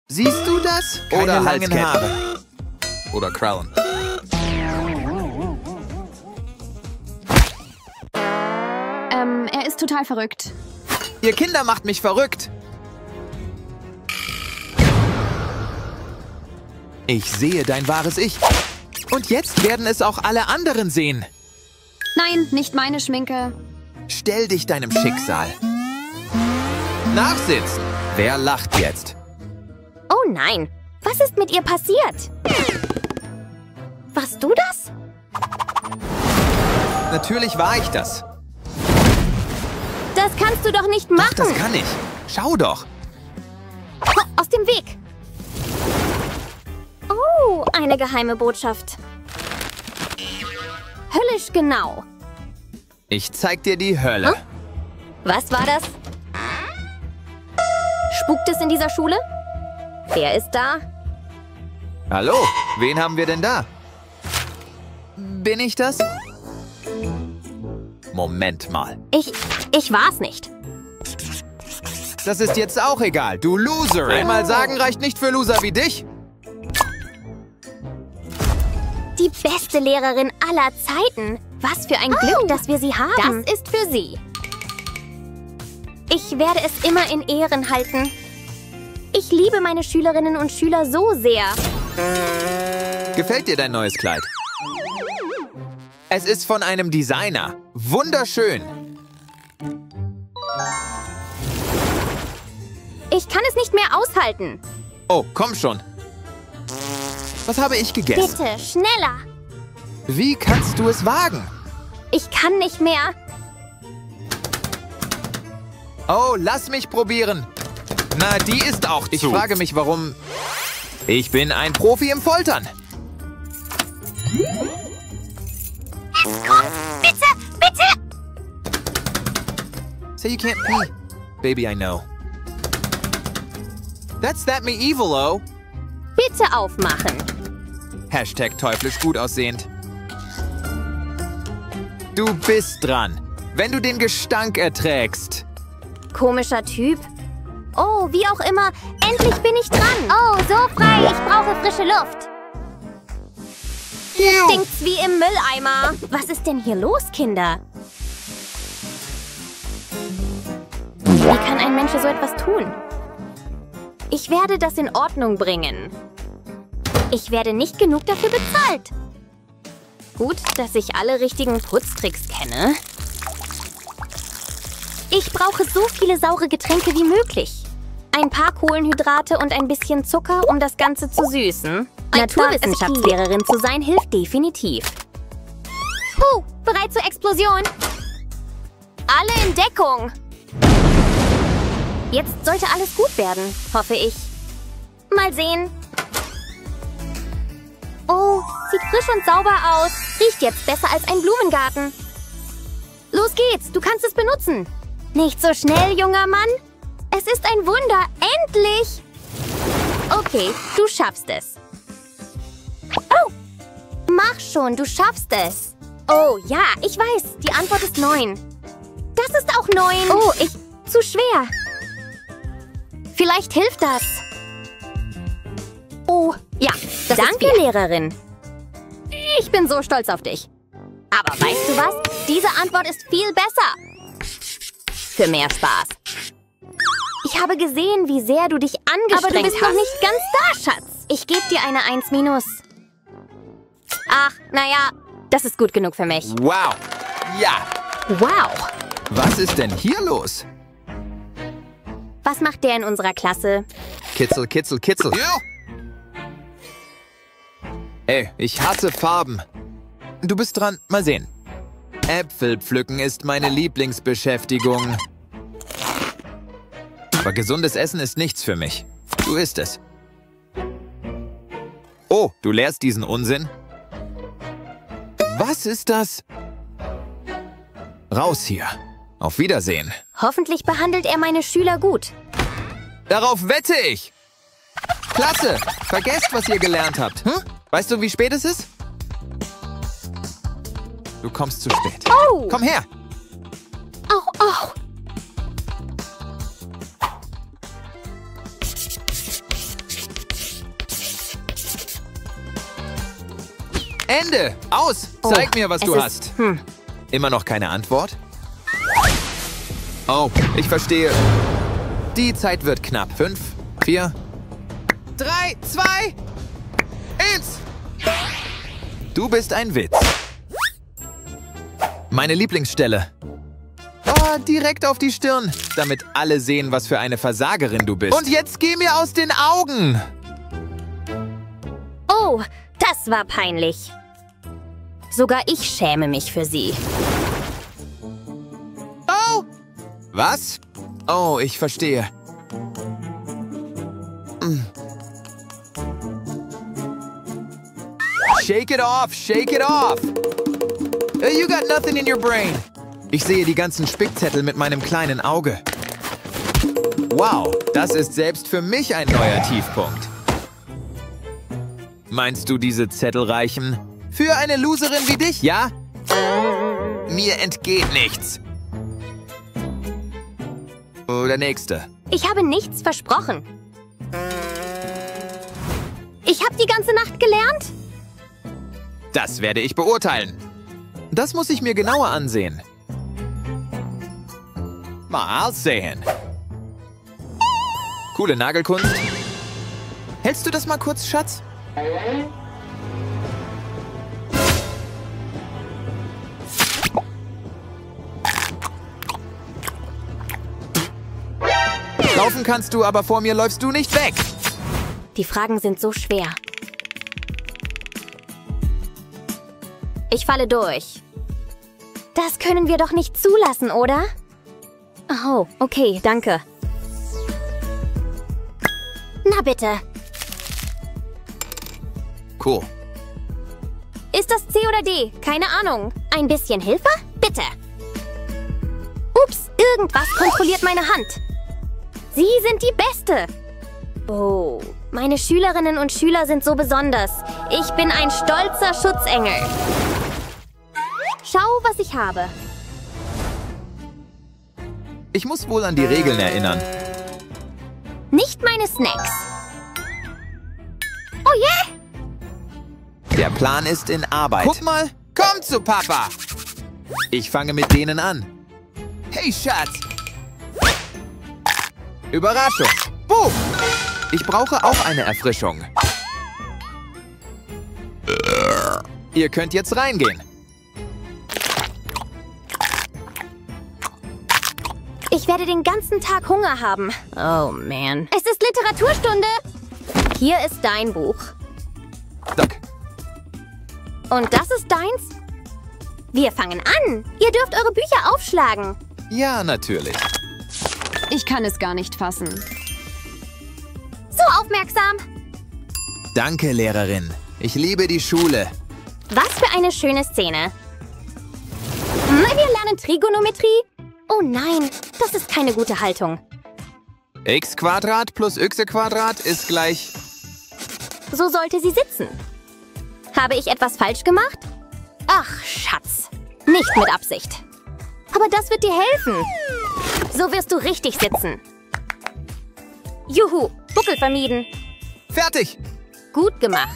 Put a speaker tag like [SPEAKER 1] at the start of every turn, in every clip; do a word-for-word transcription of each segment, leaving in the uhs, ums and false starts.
[SPEAKER 1] Siehst du das?
[SPEAKER 2] Keine
[SPEAKER 1] Oder
[SPEAKER 2] langen
[SPEAKER 1] Halsketten.
[SPEAKER 2] Haare. Oder Krallen.
[SPEAKER 3] Ähm, er ist total verrückt.
[SPEAKER 1] Ihr Kinder macht mich verrückt. Ich sehe dein wahres Ich. Und jetzt werden es auch alle anderen sehen.
[SPEAKER 3] Nein, nicht meine Schminke.
[SPEAKER 1] Stell dich deinem Schicksal. Nachsitzen. Wer lacht jetzt?
[SPEAKER 4] Oh nein, was ist mit ihr passiert? Warst du das?
[SPEAKER 1] Natürlich war ich das.
[SPEAKER 4] Das kannst du doch nicht
[SPEAKER 1] Doch,
[SPEAKER 4] machen.
[SPEAKER 1] das kann ich. Schau doch.
[SPEAKER 4] Oh, aus dem Weg. Oh, eine geheime Botschaft. Höllisch genau.
[SPEAKER 1] Ich zeig dir die Hölle.
[SPEAKER 4] Huh? Was war das? Spukt es in dieser Schule? Wer ist da?
[SPEAKER 1] Hallo, wen haben wir denn da? Bin ich das? Moment mal.
[SPEAKER 4] Ich, ich war's nicht.
[SPEAKER 1] Das ist jetzt auch egal, du Loserin. Einmal sagen reicht nicht für Loser wie dich.
[SPEAKER 4] Die beste Lehrerin aller Zeiten. Was für ein Glück, dass wir sie haben. Das ist für sie. Ich werde es immer in Ehren halten. Ich liebe meine Schülerinnen und Schüler so sehr.
[SPEAKER 1] Gefällt dir dein neues Kleid? Es ist von einem Designer. Wunderschön.
[SPEAKER 4] Ich kann es nicht mehr aushalten.
[SPEAKER 1] Oh, komm schon. Was habe ich gegessen?
[SPEAKER 4] Bitte, schneller.
[SPEAKER 1] Wie kannst du es wagen?
[SPEAKER 4] Ich kann nicht mehr.
[SPEAKER 1] Oh, lass mich probieren. Na, die ist auch zu. Ich frage mich, warum... Ich bin ein Profi im Foltern.
[SPEAKER 4] Es kommt! Bitte, bitte!
[SPEAKER 1] Say you can't pee. Baby, I know. That's that me evil-o.
[SPEAKER 4] Bitte aufmachen.
[SPEAKER 1] Hashtag teuflisch gut aussehend. Du bist dran. Wenn du den Gestank erträgst.
[SPEAKER 4] Komischer Typ. Oh, wie auch immer. Endlich bin ich dran. Oh, so frei. Ich brauche frische Luft. Stinkt's wie im Mülleimer. Was ist denn hier los, Kinder? Wie kann ein Mensch so etwas tun? Ich werde das in Ordnung bringen. Ich werde nicht genug dafür bezahlt. Gut, dass ich alle richtigen Putztricks kenne. Ich brauche so viele saure Getränke wie möglich. Ein paar Kohlenhydrate und ein bisschen Zucker, um das Ganze zu süßen. Naturwissenschaftslehrerin zu sein hilft definitiv. Puh, bereit zur Explosion. Alle in Deckung. Jetzt sollte alles gut werden, hoffe ich. Mal sehen. Oh, sieht frisch und sauber aus. Riecht jetzt besser als ein Blumengarten. Los geht's, du kannst es benutzen. Nicht so schnell, junger Mann. Es ist ein Wunder, endlich. Okay, du schaffst es. Oh, mach schon, du schaffst es. Oh, ja, ich weiß, die Antwort ist neun. Das ist auch neun. Oh, ich, zu schwer. Vielleicht hilft das. Oh, ja, das Danke, ist Lehrerin. Ich bin so stolz auf dich. Aber weißt du was? Diese Antwort ist viel besser. Für mehr Spaß. Ich habe gesehen, wie sehr du dich angestrengt hast. Aber du bist hast. noch nicht ganz da, Schatz. Ich gebe dir eine eins minus. Ach, naja, das ist gut genug für mich.
[SPEAKER 1] Wow. Ja.
[SPEAKER 4] Wow.
[SPEAKER 1] Was ist denn hier los?
[SPEAKER 4] Was macht der in unserer Klasse?
[SPEAKER 1] Kitzel, kitzel, kitzel. Ja. Ey, ich hasse Farben. Du bist dran. Mal sehen. Äpfel pflücken ist meine Lieblingsbeschäftigung. Aber gesundes Essen ist nichts für mich. Du isst es. Oh, du lehrst diesen Unsinn? Was ist das? Raus hier. Auf Wiedersehen.
[SPEAKER 4] Hoffentlich behandelt er meine Schüler gut.
[SPEAKER 1] Darauf wette ich. Klasse. Vergesst, was ihr gelernt habt. Hm? Weißt du, wie spät es ist? Du kommst zu spät.
[SPEAKER 4] Oh.
[SPEAKER 1] Komm her.
[SPEAKER 4] Au, au.
[SPEAKER 1] Ende! Aus!
[SPEAKER 4] Oh,
[SPEAKER 1] Zeig mir, was
[SPEAKER 4] es
[SPEAKER 1] du
[SPEAKER 4] ist-
[SPEAKER 1] hast.
[SPEAKER 4] Hm.
[SPEAKER 1] Immer noch keine Antwort? Oh, ich verstehe. Die Zeit wird knapp. Fünf, vier, drei, zwei, eins. Du bist ein Witz. Meine Lieblingsstelle. Oh, direkt auf die Stirn, damit alle sehen, was für eine Versagerin du bist. Und jetzt geh mir aus den Augen!
[SPEAKER 4] Oh, das war peinlich. Sogar ich schäme mich für sie.
[SPEAKER 1] Oh! Was? Oh, ich verstehe. Mm. Shake it off, shake it off! Uh, You got nothing in your brain. Ich sehe die ganzen Spickzettel mit meinem kleinen Auge. Wow, das ist selbst für mich ein neuer Tiefpunkt. Meinst du, diese Zettel reichen? Für eine Loserin wie dich, ja? Mir entgeht nichts. Oder nächste.
[SPEAKER 4] Ich habe nichts versprochen. Ich habe die ganze Nacht gelernt.
[SPEAKER 1] Das werde ich beurteilen. Das muss ich mir genauer ansehen. Mal sehen. Coole Nagelkunst. Hältst du das mal kurz, Schatz? Laufen kannst du, aber vor mir läufst du nicht weg.
[SPEAKER 4] Die Fragen sind so schwer. Ich falle durch. Das können wir doch nicht zulassen, oder? Oh, okay, danke. Na bitte.
[SPEAKER 1] Cool.
[SPEAKER 4] Ist das C oder D? Keine Ahnung. Ein bisschen Hilfe? Bitte. Ups, irgendwas kontrolliert meine Hand. Sie sind die Beste. Oh, meine Schülerinnen und Schüler sind so besonders. Ich bin ein stolzer Schutzengel. Schau, was ich habe.
[SPEAKER 1] Ich muss wohl an die Regeln erinnern.
[SPEAKER 4] Nicht meine Snacks. Oh yeah!
[SPEAKER 1] Der Plan ist in Arbeit. Guck mal, komm zu Papa. Ich fange mit denen an. Hey, Schatz. Überraschung. Boom. Ich brauche auch eine Erfrischung. Ihr könnt jetzt reingehen.
[SPEAKER 4] Ich werde den ganzen Tag Hunger haben. Oh, man. Es ist Literaturstunde. Hier ist dein Buch.
[SPEAKER 1] Doc.
[SPEAKER 4] Und das ist deins? Wir fangen an. Ihr dürft eure Bücher aufschlagen.
[SPEAKER 1] Ja, natürlich.
[SPEAKER 3] Ich kann es gar nicht fassen.
[SPEAKER 4] So aufmerksam.
[SPEAKER 1] Danke, Lehrerin. Ich liebe die Schule.
[SPEAKER 4] Was für eine schöne Szene. Hm, wir lernen Trigonometrie. Oh nein, das ist keine gute Haltung.
[SPEAKER 1] X Quadrat plus y Quadrat ist gleich...
[SPEAKER 4] So sollte sie sitzen. Habe ich etwas falsch gemacht? Ach, Schatz. Nicht mit Absicht. Aber das wird dir helfen. So wirst du richtig sitzen. Juhu, Buckel vermieden.
[SPEAKER 1] Fertig.
[SPEAKER 4] Gut gemacht.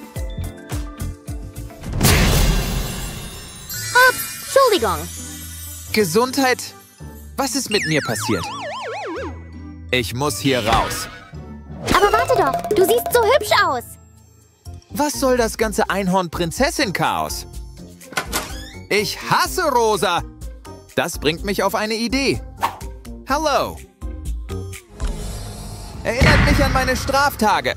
[SPEAKER 4] Ups, Entschuldigung.
[SPEAKER 1] Gesundheit. Was ist mit mir passiert? Ich muss hier raus.
[SPEAKER 4] Aber warte doch, du siehst so hübsch aus.
[SPEAKER 1] Was soll das ganze Einhorn-Prinzessin-Chaos? Ich hasse Rosa. Das bringt mich auf eine Idee. Hallo. Erinnert mich an meine Straftage.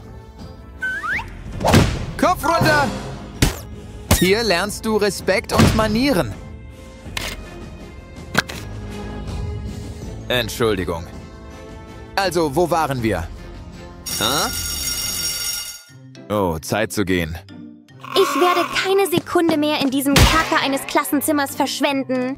[SPEAKER 1] Kopf runter. Hier lernst du Respekt und Manieren. Entschuldigung. Also, wo waren wir? Hä? Oh, Zeit zu gehen.
[SPEAKER 4] Ich werde keine Sekunde mehr in diesem Kerker eines Klassenzimmers verschwenden.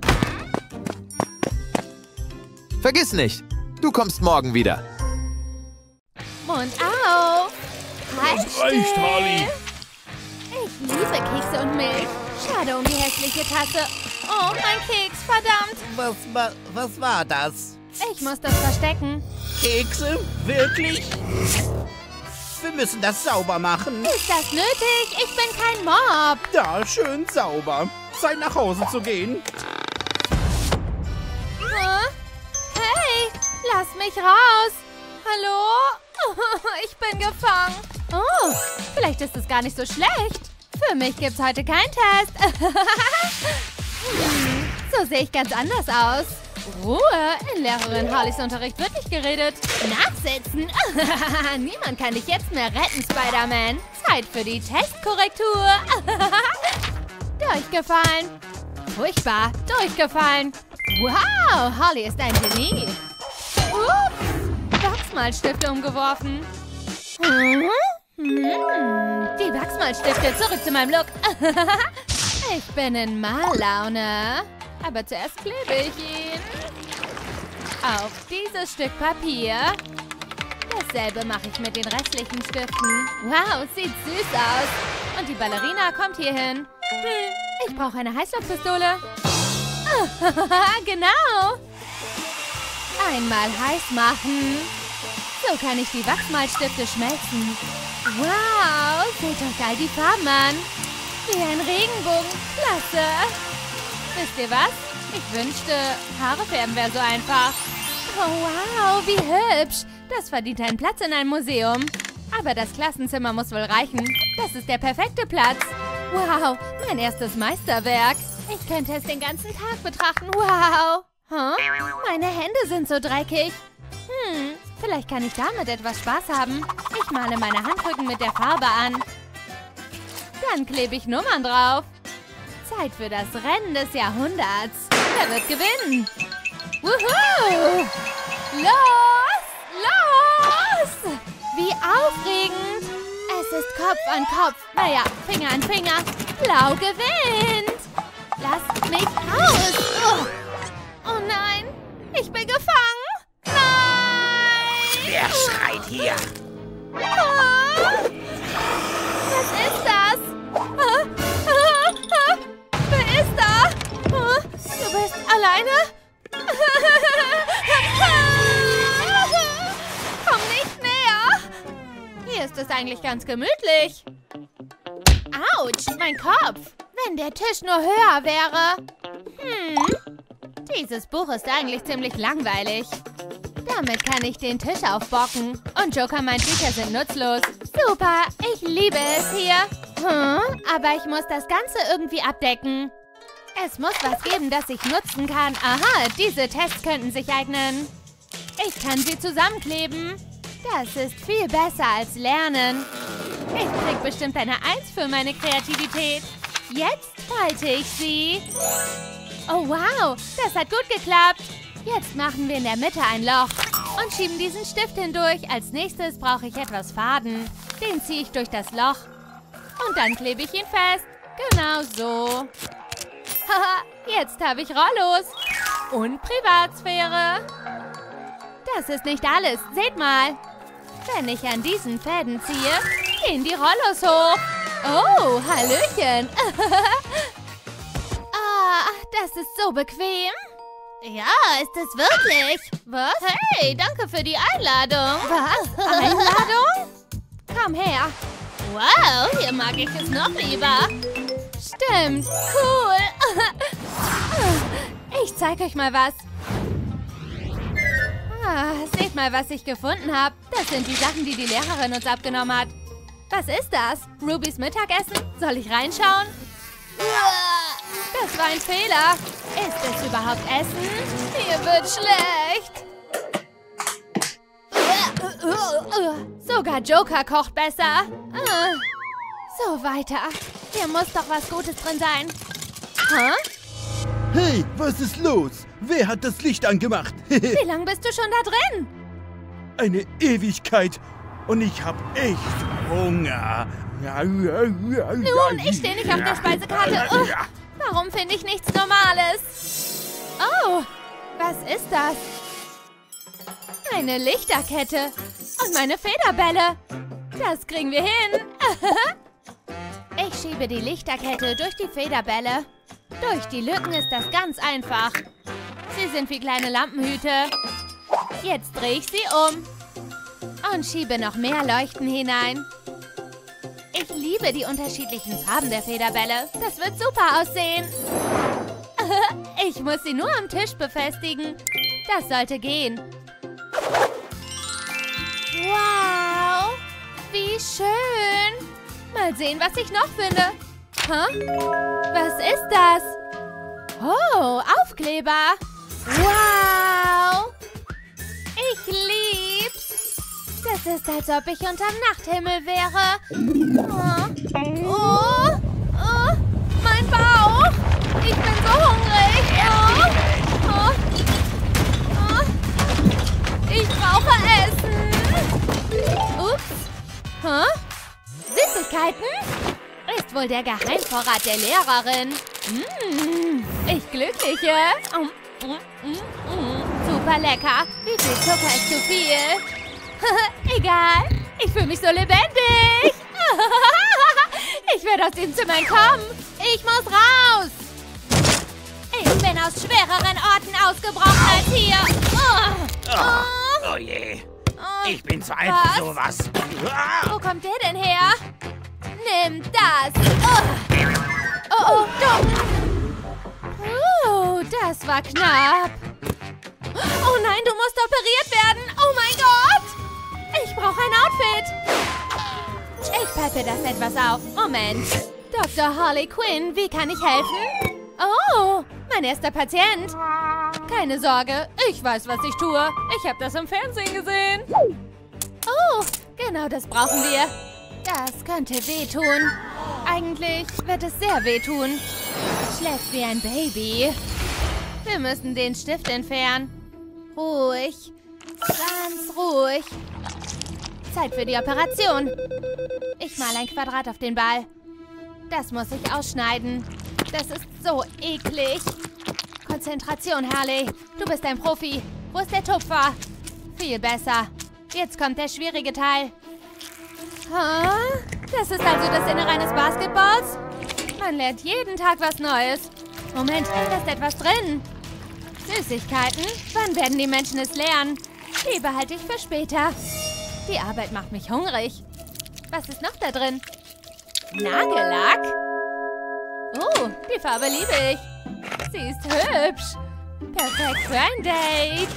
[SPEAKER 1] Vergiss nicht, du kommst morgen wieder.
[SPEAKER 5] Mund auf! Halt
[SPEAKER 6] reicht,
[SPEAKER 5] still.
[SPEAKER 6] Harley.
[SPEAKER 5] Ich liebe Kekse und Milch. Schade um die hässliche Tasse. Oh, mein Keks, verdammt.
[SPEAKER 6] Was, wa, was war das?
[SPEAKER 5] Ich muss das verstecken.
[SPEAKER 6] Kekse? Wirklich? Wir müssen das sauber machen.
[SPEAKER 5] Ist das nötig? Ich bin kein Mob.
[SPEAKER 6] Da, schön sauber. Zeit nach Hause zu gehen.
[SPEAKER 5] Huh? Hey, lass mich raus. Hallo? Ich bin gefangen. Oh, vielleicht ist es gar nicht so schlecht. Für mich gibt's heute keinen Test. Hm, so sehe ich ganz anders aus. Ruhe, in Lehrerin Harleys Unterricht wird nicht geredet. Nachsitzen. Niemand kann dich jetzt mehr retten, Spider-Man. Zeit für die Testkorrektur. Durchgefallen. Furchtbar, durchgefallen. Wow, Harley ist ein Genie. Ups, Wachsmalstifte umgeworfen. Hm? Hm, die Wachsmalstifte, zurück zu meinem Look. Ich bin in Mallaune. Aber zuerst klebe ich ihn. Auf dieses Stück Papier. Dasselbe mache ich mit den restlichen Stiften. Wow, sieht süß aus. Und die Ballerina kommt hier hin. Hm, ich brauche eine Heißluftpistole. Genau. Einmal heiß machen. So kann ich die Wachsmalstifte schmelzen. Wow, seht euch all die Farben an. Wie ein Regenbogen. Klasse. Wisst ihr was? Ich wünschte, Haare färben wäre so einfach. Oh, wow, wie hübsch. Das verdient einen Platz in einem Museum. Aber das Klassenzimmer muss wohl reichen. Das ist der perfekte Platz. Wow, mein erstes Meisterwerk. Ich könnte es den ganzen Tag betrachten. Wow. Huh? Meine Hände sind so dreckig. Hm, vielleicht kann ich damit etwas Spaß haben. Ich male meine Handrücken mit der Farbe an. Dann klebe ich Nummern drauf. Zeit für das Rennen des Jahrhunderts. Wer wird gewinnen? Wuhu! Los! Los! Wie aufregend! Es ist Kopf an Kopf. Naja, Finger an Finger. Blau gewinnt! Lasst mich raus! Oh, oh nein! Ich bin gefangen! Nein!
[SPEAKER 6] Wer schreit hier?
[SPEAKER 5] Ah! Was ist das? Ah, ah, ah. Wer ist da? Ah, du bist alleine? Komm nicht näher! Hier ist es eigentlich ganz gemütlich. Autsch, mein Kopf! Wenn der Tisch nur höher wäre. Hm. Dieses Buch ist eigentlich ziemlich langweilig. Damit kann ich den Tisch aufbocken. Und Joker meint, Bücher sind nutzlos. Super, ich liebe es hier. Hm, aber ich muss das Ganze irgendwie abdecken. Es muss was geben, das ich nutzen kann. Aha, diese Tests könnten sich eignen. Ich kann sie zusammenkleben. Das ist viel besser als Lernen. Ich krieg bestimmt eine Eins für meine Kreativität. Jetzt falte ich sie. Oh wow, das hat gut geklappt. Jetzt machen wir in der Mitte ein Loch und schieben diesen Stift hindurch. Als nächstes brauche ich etwas Faden. Den ziehe ich durch das Loch. Und dann klebe ich ihn fest. Genau so. Haha, jetzt habe ich Rollos. Und Privatsphäre. Das ist nicht alles. Seht mal. Wenn ich an diesen Fäden ziehe, gehen die Rollos hoch. Oh, Hallöchen. Ah, das ist so bequem. Ja, ist es wirklich? Was? Hey, danke für die Einladung. Was? Einladung? Komm her. Wow, hier mag ich es noch lieber. Stimmt, cool. Ich zeige euch mal was. Ah, seht mal, was ich gefunden habe. Das sind die Sachen, die die Lehrerin uns abgenommen hat. Was ist das? Rubys Mittagessen? Soll ich reinschauen? Das war ein Fehler. Ist es überhaupt Essen? Mir wird schlecht. Sogar Joker kocht besser. So weiter. Hier muss doch was Gutes drin sein. Hä?
[SPEAKER 7] Hey, was ist los? Wer hat das Licht angemacht?
[SPEAKER 5] Wie lange bist du schon da drin?
[SPEAKER 7] Eine Ewigkeit. Und ich hab echt Hunger.
[SPEAKER 5] Nun, ich stehe nicht auf der Speisekarte. Oh, warum finde ich nichts Normales? Oh, was ist das? Eine Lichterkette. Und meine Federbälle. Das kriegen wir hin. Ich schiebe die Lichterkette durch die Federbälle. Durch die Lücken ist das ganz einfach. Sie sind wie kleine Lampenhüte. Jetzt drehe ich sie um. Und schiebe noch mehr Leuchten hinein. Ich liebe die unterschiedlichen Farben der Federbälle. Das wird super aussehen. Ich muss sie nur am Tisch befestigen. Das sollte gehen. Wow, wie schön. Mal sehen, was ich noch finde. Hä? Was ist das? Oh, Aufkleber. Wow. Ich lieb's. Das ist, als ob ich unterm Nachthimmel wäre. Oh, oh, oh, mein Bauch. Ich bin so hungrig. Oh, oh, oh. Ich brauche Essen. Ups. Hä? Süßigkeiten? Ist wohl der Geheimvorrat der Lehrerin. Mmh, ich Glückliche. Mm, mm, mm. Super lecker. Wie viel Zucker ist zu viel? Egal. Ich fühle mich so lebendig. Ich werde aus dem Zimmer entkommen. Ich muss raus. Ich bin aus schwereren Orten ausgebrochen als hier. Oh,
[SPEAKER 6] Oh, oh je.
[SPEAKER 5] oh.
[SPEAKER 6] Ich bin zu alt
[SPEAKER 5] Was?
[SPEAKER 6] für sowas.
[SPEAKER 5] Wo kommt der denn her? Nimm das. Oh, oh, oh dumm. Oh, das war knapp. Oh nein, du musst operiert werden. Oh mein Gott. Ich brauche ein Outfit. Ich peppe das etwas auf. Moment. Doktor Harley Quinn, wie kann ich helfen? Oh, mein erster Patient. Keine Sorge, ich weiß, was ich tue. Ich habe das im Fernsehen gesehen. Oh, genau das brauchen wir. Das könnte wehtun. Eigentlich wird es sehr wehtun. Schläft wie ein Baby. Wir müssen den Stift entfernen. Ruhig. Ganz ruhig. Zeit für die Operation. Ich male ein Quadrat auf den Ball. Das muss ich ausschneiden. Das ist so eklig. Konzentration, Harley. Du bist ein Profi. Wo ist der Tupfer? Viel besser. Jetzt kommt der schwierige Teil. Huh? Das ist also das Innere eines Basketballs? Man lernt jeden Tag was Neues. Moment, da ist etwas drin. Süßigkeiten? Wann werden die Menschen es lernen? Die behalte ich für später. Die Arbeit macht mich hungrig. Was ist noch da drin? Nagellack? Oh, die Farbe liebe ich. Sie ist hübsch. Perfekt für ein Date.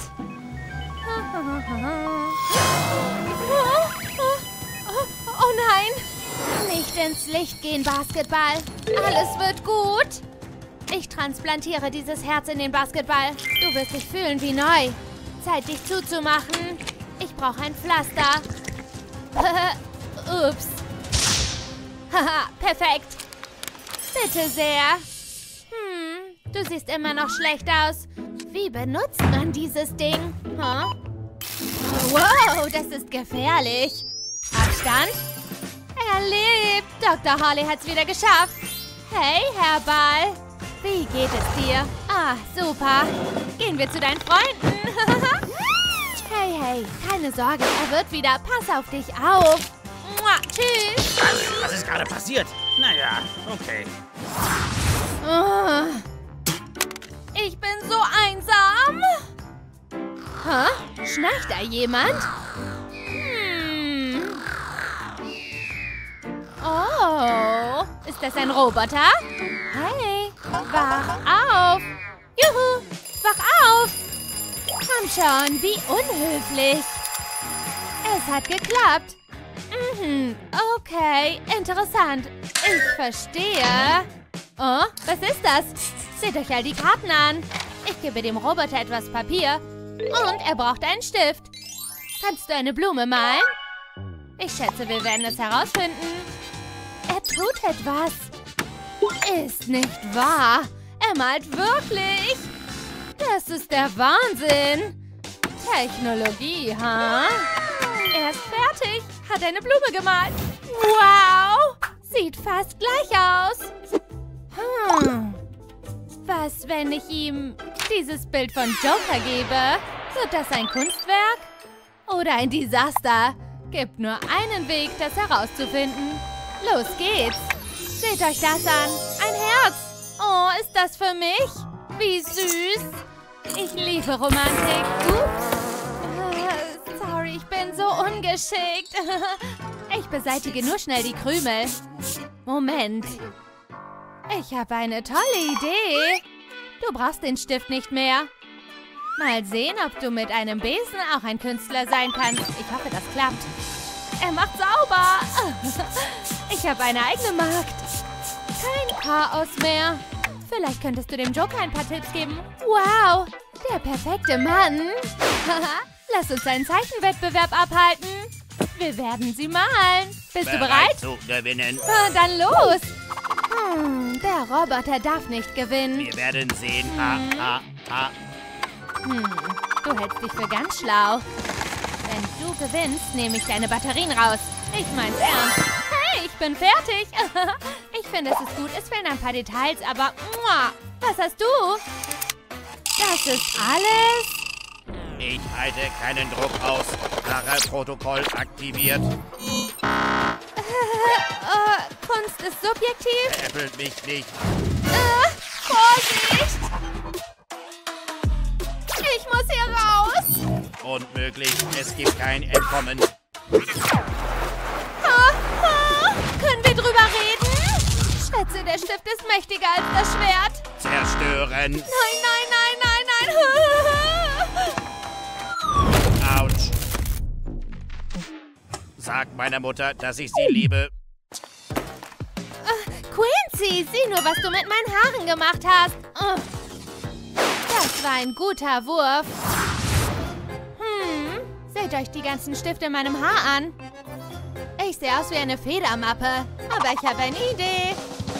[SPEAKER 5] Oh, oh, oh, oh nein. Nicht ins Licht gehen, Basketball. Alles wird gut. Ich transplantiere dieses Herz in den Basketball. Du wirst dich fühlen wie neu. Zeit, dich zuzumachen. Ich brauche ein Pflaster. Ups. Haha, perfekt. Bitte sehr. Hm, du siehst immer noch schlecht aus. Wie benutzt man dieses Ding? Huh? Wow, das ist gefährlich. Abstand. Er lebt. Doktor Harley hat's wieder geschafft. Hey, Herr Ball. Wie geht es dir? Ah, super. Gehen wir zu deinen Freunden. Hey, hey, keine Sorge, er wird wieder. Pass auf dich auf. Mua, tschüss.
[SPEAKER 6] Was, was ist gerade passiert? Naja, okay.
[SPEAKER 5] Oh, ich bin so einsam. Hä? Schnarcht da jemand? Hm. Oh, ist das ein Roboter? Hey, wach auf. Juhu, wach auf. Komm schon, wie unhöflich. Es hat geklappt. Mhm, okay, interessant. Ich verstehe. Oh, was ist das? Seht euch all die Karten an. Ich gebe dem Roboter etwas Papier. Und er braucht einen Stift. Kannst du eine Blume malen? Ich schätze, wir werden es herausfinden. Er tut etwas. Ist nicht wahr. Er malt wirklich. Das ist der Wahnsinn. Technologie, ha? Huh? Er ist fertig. Hat eine Blume gemalt. Wow. Sieht fast gleich aus. Hm. Was, wenn ich ihm dieses Bild von Joker gebe? Wird das ein Kunstwerk? Oder ein Desaster? Gibt nur einen Weg, das herauszufinden. Los geht's. Seht euch das an. Ein Herz. Oh, ist das für mich? Wie süß. Ich liebe Romantik. Ups. Äh, sorry, ich bin bin so ungeschickt. Ich beseitige nur schnell die Krümel. Moment. Ich habe eine tolle Idee. Du brauchst den Stift nicht mehr. Mal sehen, ob du mit einem Besen auch ein Künstler sein kannst. Ich hoffe, das klappt. Er macht sauber. Ich habe eine eigene Magd. Kein Chaos mehr. Vielleicht könntest du dem Joker ein paar Tipps geben. Wow, der perfekte Mann. Lass uns einen Zeichenwettbewerb abhalten. Wir werden sie malen. Bist bereit? du bereit?
[SPEAKER 8] Zu gewinnen.
[SPEAKER 5] Ah, dann los. Hm, der Roboter darf nicht gewinnen.
[SPEAKER 8] Wir werden sehen. Hm. Ha, ha, ha.
[SPEAKER 5] Hm, du hältst dich für ganz schlau. Wenn du gewinnst, nehme ich deine Batterien raus. Ich mein's ernst. Hey, ich bin fertig. Ich finde, es ist gut. Es fehlen ein paar Details, aber... Was hast du? Das ist alles?
[SPEAKER 8] Ich halte keinen Druck aus. Protokoll aktiviert.
[SPEAKER 5] Äh, äh, Kunst ist subjektiv?
[SPEAKER 8] Veräppelt mich nicht.
[SPEAKER 5] Äh, Vorsicht! Ich muss hier raus.
[SPEAKER 8] Unmöglich. Es gibt kein Entkommen.
[SPEAKER 5] Ha, ha. Können wir drüber reden? Schätze, der Stift ist mächtiger als das Schwert.
[SPEAKER 8] Zerstören.
[SPEAKER 5] Nein, nein, nein, nein,
[SPEAKER 8] nein. Autsch. Sag meiner Mutter, dass ich sie liebe.
[SPEAKER 5] Uh, Quincy, sieh nur, was du mit meinen Haaren gemacht hast. Uh. Das war ein guter Wurf. Hm, seht euch die ganzen Stifte in meinem Haar an. Ich sehe aus wie eine Federmappe, aber ich habe eine Idee.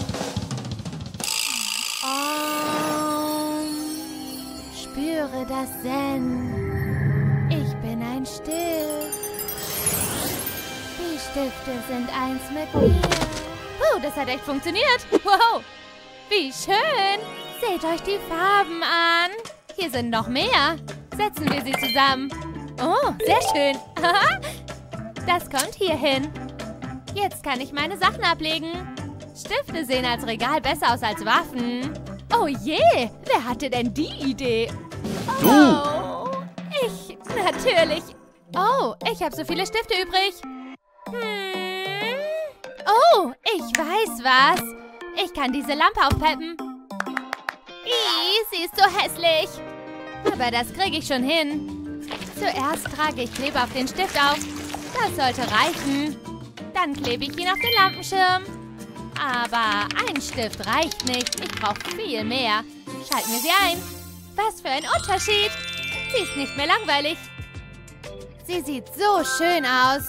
[SPEAKER 5] Oh, spüre das Zen. Ich bin ein Stift. Die Stifte sind eins mit mir. Oh, das hat echt funktioniert. Wow, wie schön. Seht euch die Farben an. Hier sind noch mehr. Setzen wir sie zusammen. Oh, sehr schön. Das kommt hier hin. Jetzt kann ich meine Sachen ablegen. Stifte sehen als Regal besser aus als Waffen. Oh je, wer hatte denn die Idee?
[SPEAKER 7] Du!
[SPEAKER 5] Oh, ich, natürlich. Oh, ich habe so viele Stifte übrig. Hm. Oh, ich weiß was. Ich kann diese Lampe aufpeppen. Ih, sie ist so hässlich. Aber das kriege ich schon hin. Zuerst trage ich Kleber auf den Stift auf. Das sollte reichen. Dann klebe ich ihn auf den Lampenschirm. Aber ein Stift reicht nicht. Ich brauche viel mehr. Schalten wir sie ein. Was für ein Unterschied. Sie ist nicht mehr langweilig. Sie sieht so schön aus.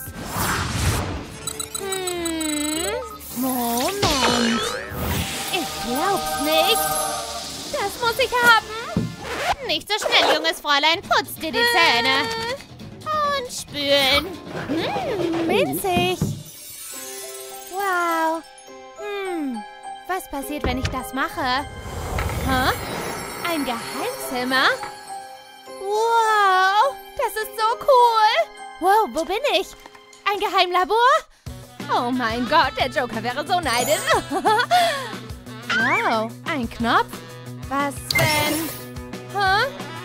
[SPEAKER 5] Hm, Moment. Ich glaub's nicht. Das muss ich haben. Nicht so schnell, junges Fräulein. Putz dir die Zähne. Und spülen. Hm, winzig. Wow. Hm, was passiert, wenn ich das mache? Hä? Ein Geheimzimmer? Wow, das ist so cool. Wow, wo bin ich? Ein Geheimlabor? Oh mein Gott, der Joker wäre so neidisch. Wow, ein Knopf? Was denn? Hä?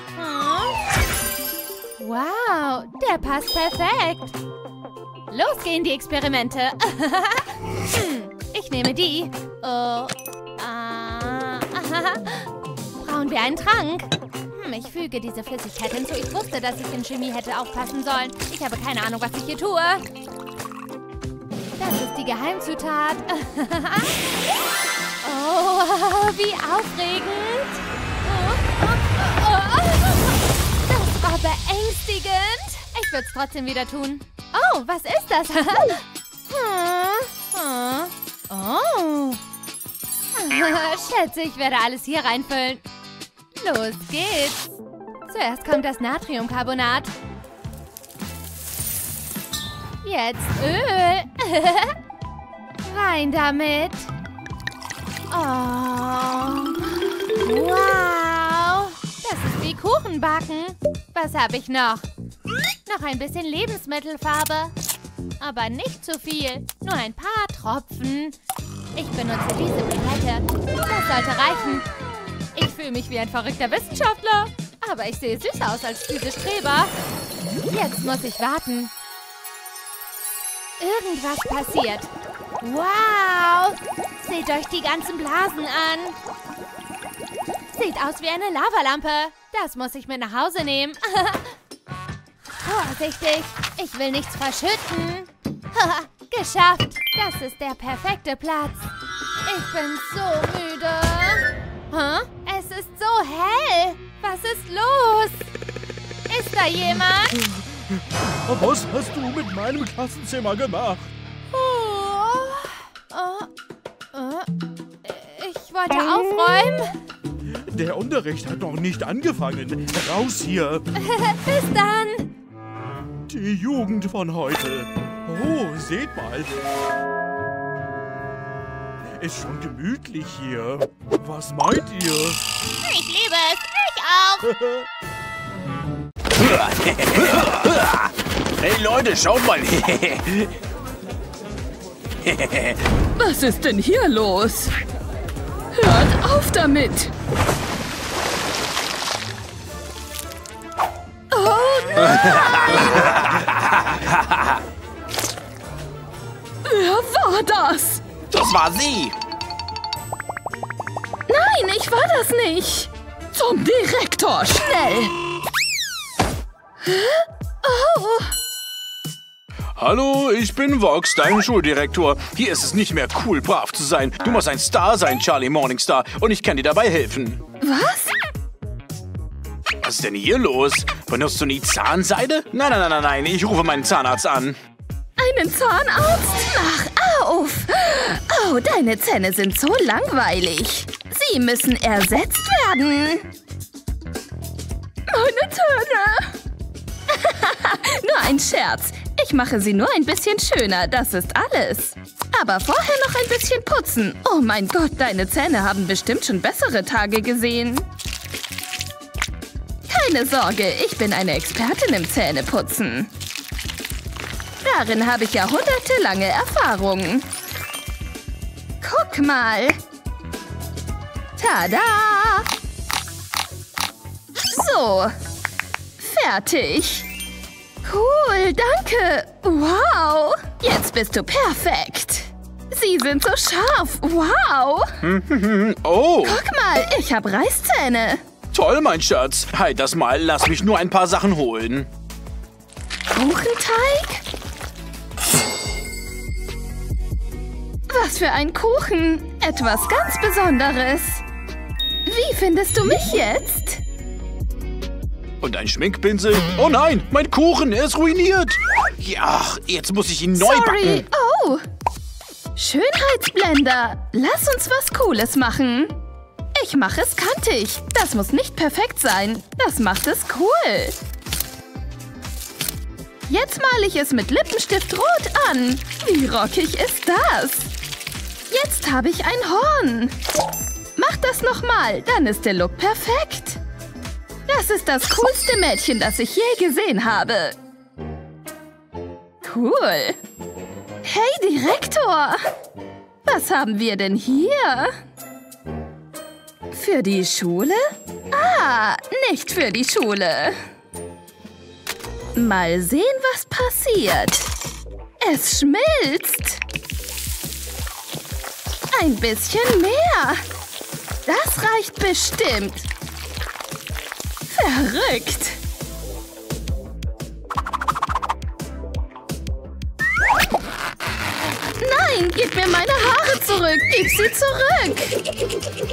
[SPEAKER 5] Hm? Wow, der passt perfekt. Los gehen die Experimente. Hm, ich nehme die. Oh. Ah. Brauchen wir einen Trank? Hm, ich füge diese Flüssigkeit hinzu. Ich wusste, dass ich in Chemie hätte aufpassen sollen. Ich habe keine Ahnung, was ich hier tue. Das ist die Geheimzutat. Oh, wie aufregend. Das war beängstigend. Ich würde es trotzdem wieder tun. Oh, was ist das? Oh. Schätze, ich werde alles hier reinfüllen. Los geht's. Zuerst kommt das Natriumcarbonat. Jetzt Öl. Rein damit. Oh. Wow. Das ist wie Kuchenbacken. Was habe ich noch? Noch ein bisschen Lebensmittelfarbe. Aber nicht zu viel. Nur ein paar Tropfen. Ich benutze diese Pipette. Das sollte reichen. Ich fühle mich wie ein verrückter Wissenschaftler. Aber ich sehe süßer aus als diese Streber. Jetzt muss ich warten. irgendwas passiert. Wow! Seht euch die ganzen Blasen an. Sieht aus wie eine Lavalampe. Das muss ich mit nach Hause nehmen. Vorsichtig, ich will nichts verschütten. Geschafft. Das ist der perfekte Platz. Ich bin so müde. Huh? Es ist so hell. Was ist los? Ist da jemand?
[SPEAKER 6] Was hast du mit meinem Klassenzimmer gemacht?
[SPEAKER 5] Oh. Oh. Oh. Ich wollte aufräumen.
[SPEAKER 6] Der Unterricht hat noch nicht angefangen. Raus hier.
[SPEAKER 5] Bis dann.
[SPEAKER 6] Die Jugend von heute. Oh, seht mal. Ist schon gemütlich hier. Was meint ihr?
[SPEAKER 5] Ich liebe es. Ich auch.
[SPEAKER 2] Hey Leute, schaut mal.
[SPEAKER 9] Was ist denn hier los? Hört auf damit! Oh nein! Wer war das?
[SPEAKER 2] Das war sie.
[SPEAKER 9] Nein, ich war das nicht. Zum Direktor, schnell! Oh.
[SPEAKER 2] Hallo, ich bin Vox, dein Schuldirektor. Hier ist es nicht mehr cool, brav zu sein. Du musst ein Star sein, Charlie Morningstar. Und ich kann dir dabei helfen.
[SPEAKER 9] Was?
[SPEAKER 2] Was ist denn hier los? Benutzt du nie Zahnseide? Nein, nein, nein, nein, nein. Ich rufe meinen Zahnarzt an.
[SPEAKER 9] Einen Zahnarzt? Mach auf! Oh, deine Zähne sind so langweilig. Sie müssen ersetzt werden. Meine Zähne! Nur ein Scherz. Ich mache sie nur ein bisschen schöner, das ist alles. Aber vorher noch ein bisschen putzen. Oh mein Gott, deine Zähne haben bestimmt schon bessere Tage gesehen. Keine Sorge, ich bin eine Expertin im Zähneputzen. Darin habe ich jahrhundertelange Erfahrung. Guck mal. Tada! So. Fertig. Cool, danke. Wow. Jetzt bist du perfekt. Sie sind so scharf. Wow.
[SPEAKER 2] Oh.
[SPEAKER 9] Guck mal, ich habe Reißzähne.
[SPEAKER 2] Toll, mein Schatz. Halt das mal. Lass mich nur ein paar Sachen holen.
[SPEAKER 9] Kuchenteig? Was für ein Kuchen. Etwas ganz Besonderes. Wie findest du mich jetzt?
[SPEAKER 2] Und ein Schminkpinsel? Oh nein, mein Kuchen, er ist ruiniert. Ja, jetzt muss ich ihn neu
[SPEAKER 9] Sorry.
[SPEAKER 2] backen.
[SPEAKER 9] Oh. Schönheitsblender. Lass uns was Cooles machen. Ich mache es kantig. Das muss nicht perfekt sein. Das macht es cool. Jetzt male ich es mit Lippenstift rot an. Wie rockig ist das? Jetzt habe ich ein Horn. Mach das nochmal, dann ist der Look perfekt. Das ist das coolste Mädchen, das ich je gesehen habe. Cool. Hey, Direktor. Was haben wir denn hier? Für die Schule? Ah, nicht für die Schule. Mal sehen, was passiert. Es schmilzt. Ein bisschen mehr. Das reicht bestimmt. Verrückt. Nein, gib mir meine Haare zurück. Gib sie zurück.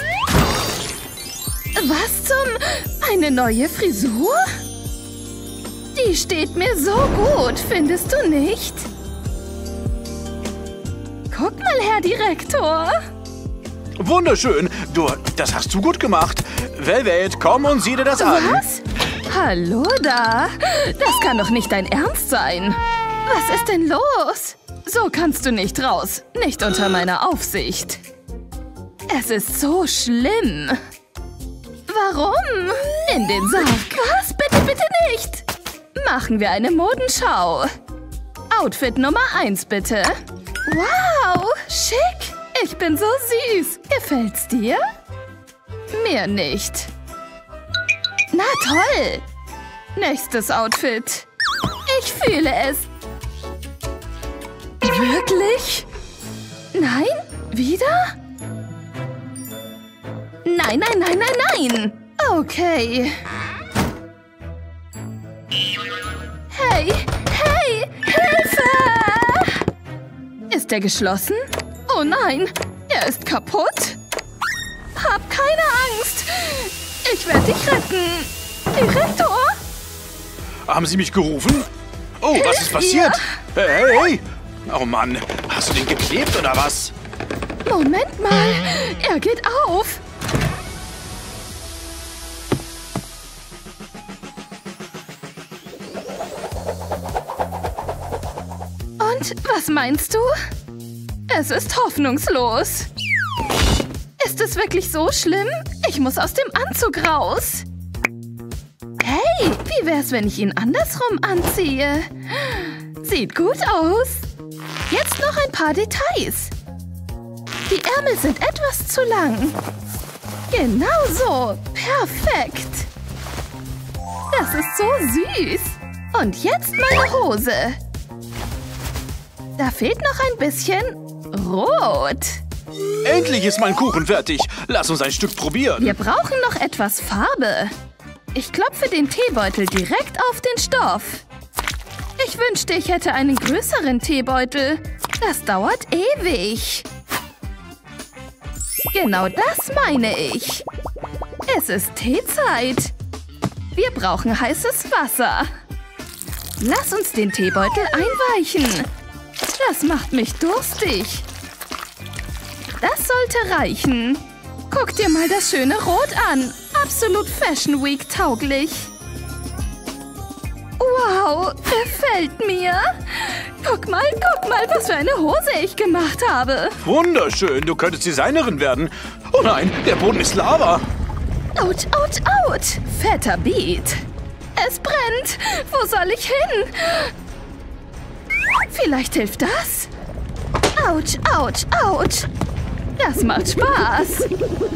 [SPEAKER 9] Was zum... Eine neue Frisur? Die steht mir so gut, findest du nicht? Guck mal, Herr Direktor.
[SPEAKER 2] Wunderschön. Du, das hast du gut gemacht. Velvet, komm und sieh dir das an.
[SPEAKER 9] Was? Hallo da. Das kann doch nicht dein Ernst sein. Was ist denn los? So kannst du nicht raus. Nicht unter meiner Aufsicht. Es ist so schlimm. Warum? In den Sarg. Was? Bitte, bitte nicht. Machen wir eine Modenschau. Outfit Nummer eins, bitte. Wow, schick. Ich bin so süß. Gefällt's dir? Mir nicht. Na toll. Nächstes Outfit. Ich fühle es. Wirklich? Nein? Wieder? Nein, nein, nein, nein, nein! Okay. Hey, hey, Hilfe! Ist er geschlossen? Oh nein, er ist kaputt. Hab keine Angst. Ich werde dich retten. Direktor?
[SPEAKER 2] Haben Sie mich gerufen? Oh, was ist passiert? Hey, hey, hey! Oh Mann, hast du den geklebt oder was?
[SPEAKER 9] Moment mal, er geht auf. Und was meinst du? Es ist hoffnungslos. Ist es wirklich so schlimm? Ich muss aus dem Anzug raus. Hey, wie wär's, wenn ich ihn andersrum anziehe? Sieht gut aus. Jetzt noch ein paar Details. Die Ärmel sind etwas zu lang. Genau so. Perfekt. Das ist so süß. Und jetzt meine Hose. Da fehlt noch ein bisschen Rot.
[SPEAKER 2] Endlich ist mein Kuchen fertig. Lass uns ein Stück probieren.
[SPEAKER 9] Wir brauchen noch etwas Farbe. Ich klopfe den Teebeutel direkt auf den Stoff. Ich wünschte, ich hätte einen größeren Teebeutel. Das dauert ewig. Genau das meine ich. Es ist Teezeit. Wir brauchen heißes Wasser. Lass uns den Teebeutel einweichen. Das macht mich durstig. Das sollte reichen. Guck dir mal das schöne Rot an. Absolut Fashion Week tauglich. Wow, gefällt mir. Guck mal, guck mal, was für eine Hose ich gemacht habe.
[SPEAKER 2] Wunderschön, du könntest Designerin werden. Oh nein, der Boden ist Lava.
[SPEAKER 9] Autsch, autsch, autsch. Fetter Beat. Es brennt. Wo soll ich hin? Vielleicht hilft das? Autsch, autsch, autsch. Das macht Spaß.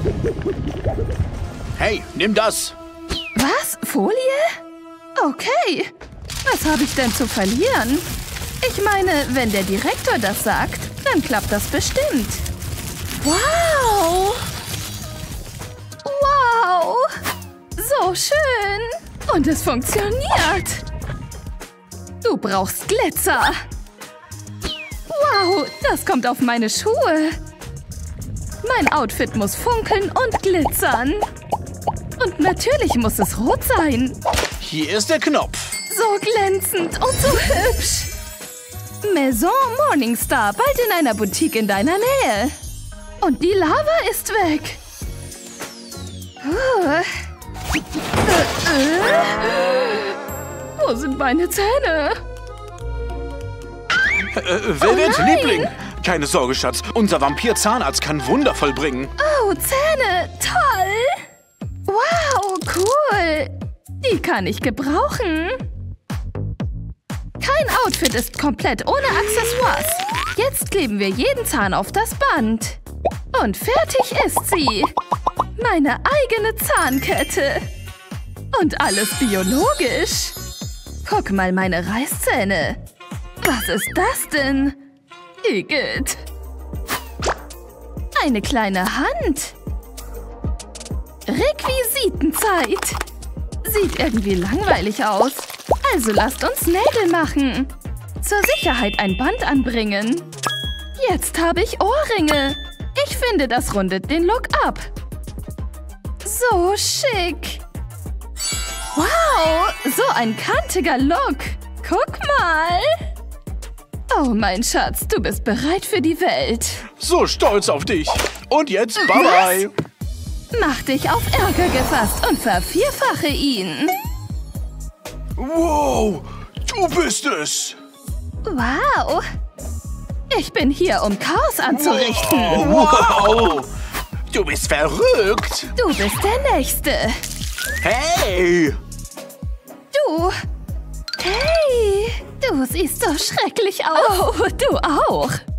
[SPEAKER 2] Hey, nimm das.
[SPEAKER 9] Was? Folie? Okay. Was habe ich denn zu verlieren? Ich meine, wenn der Direktor das sagt, dann klappt das bestimmt. Wow! Wow! So schön! Und es funktioniert! Du brauchst Glitzer! Wow, das kommt auf meine Schuhe! Mein Outfit muss funkeln und glitzern. Und natürlich muss es rot sein.
[SPEAKER 2] Hier ist der Knopf.
[SPEAKER 9] So glänzend und so hübsch. Maison Morningstar, bald in einer Boutique in deiner Nähe. Und die Lava ist weg. Uh. Äh, äh. Wo sind meine Zähne?
[SPEAKER 2] Äh, Velvet,
[SPEAKER 9] Oh,
[SPEAKER 2] Liebling. Keine Sorge, Schatz. Unser Vampir-Zahnarzt kann Wunder vollbringen.
[SPEAKER 9] Oh, Zähne. Toll. Wow, cool. Die kann ich gebrauchen. Kein Outfit ist komplett ohne Accessoires. Jetzt kleben wir jeden Zahn auf das Band. Und fertig ist sie. Meine eigene Zahnkette. Und alles biologisch. Guck mal meine Reißzähne. Was ist das denn? Igitt. Eine kleine Hand. Requisitenzeit. Sieht irgendwie langweilig aus. Also lasst uns Nägel machen. Zur Sicherheit ein Band anbringen. Jetzt habe ich Ohrringe. Ich finde, das rundet den Look ab. So schick. Wow, so ein kantiger Look. Guck mal. Oh, mein Schatz, du bist bereit für die Welt.
[SPEAKER 2] So stolz auf dich. Und jetzt bye-bye.
[SPEAKER 9] Mach dich auf Ärger gefasst und vervierfache ihn.
[SPEAKER 2] Wow, du bist es.
[SPEAKER 9] Wow. Ich bin hier, um Chaos anzurichten.
[SPEAKER 2] Wow, du bist verrückt.
[SPEAKER 9] Du bist der Nächste.
[SPEAKER 2] Hey.
[SPEAKER 9] Du. Hey. Du siehst so schrecklich aus. Oh, du auch.